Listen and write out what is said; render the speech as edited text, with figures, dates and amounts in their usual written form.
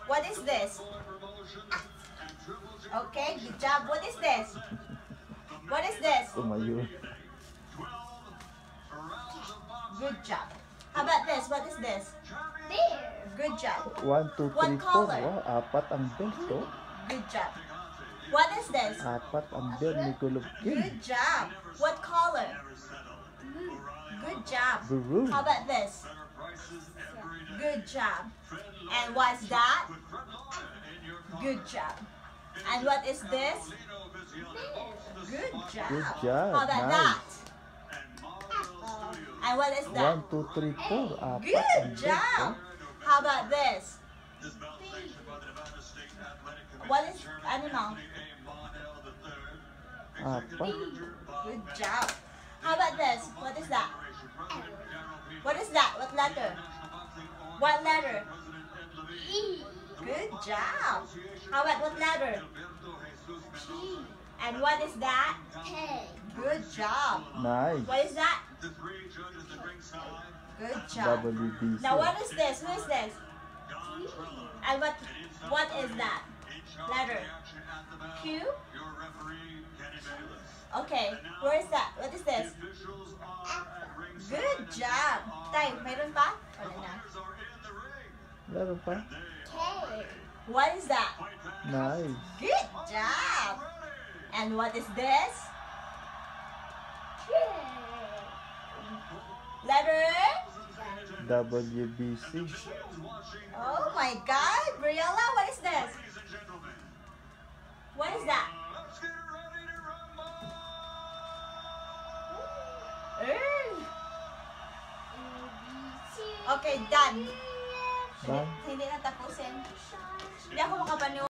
What is this? Okay, good job. What is this? What is this? Tumayo. Good job. How about this? What is this? Bear. Good job. 1, 2, 3, What 4. color? Wow, apat ang bell to. Good job. What is this? Apat ang bell ni Kulubkin. Good job. What color? Good job. Blue. How about this? Good job. And what's that? Good job. And what is this? Good job. Good job. How about Nice. that? And what is that? 1, 2, 3, 4. Apat ang Good bell job. to. How about this? What is animal? Apat. Good job. How about this? What is that? What is that? What letter? What letter? E. Good job. How about what letter? P. And what is that? K. Good job. Nice. What is that? Good job. WBC. Now what is this? Who is this? And what is that? Letter? Q? Okay. Where is that? What is this? Good job. Tay, mayroon pa? Wala na. Meron pa? K. What is that? Nice. Good job. And what is this? K. Letter? WBC. Oh my God. Briella, what is this? What is that? Okay, done. Done? Hindi na tapusin. Hindi ako makapanood.